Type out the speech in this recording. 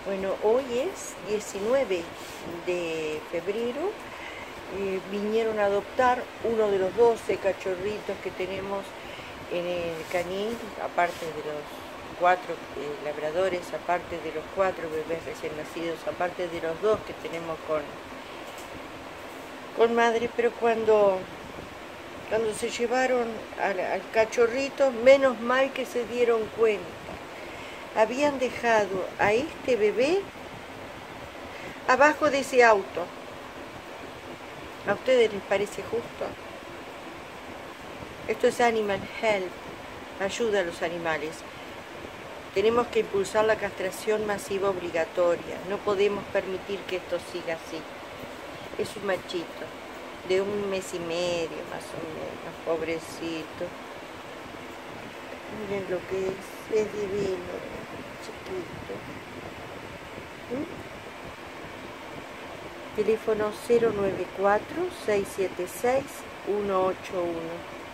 Bueno, hoy es 19 de febrero. Vinieron a adoptar uno de los 12 cachorritos que tenemos en el canil, aparte de los 4 labradores, aparte de los 4 bebés recién nacidos, aparte de los 2 que tenemos con madre. Pero cuando se llevaron al cachorrito, menos mal que se dieron cuenta. Habían dejado a este bebé abajo de ese auto. ¿A ustedes les parece justo? Esto es Animal Help, ayuda a los animales. Tenemos que impulsar la castración masiva obligatoria. No podemos permitir que esto siga así. Es un machito de 1 mes y medio más o menos, pobrecito. Miren lo que es divino, chiquito. Teléfono 094-676-181.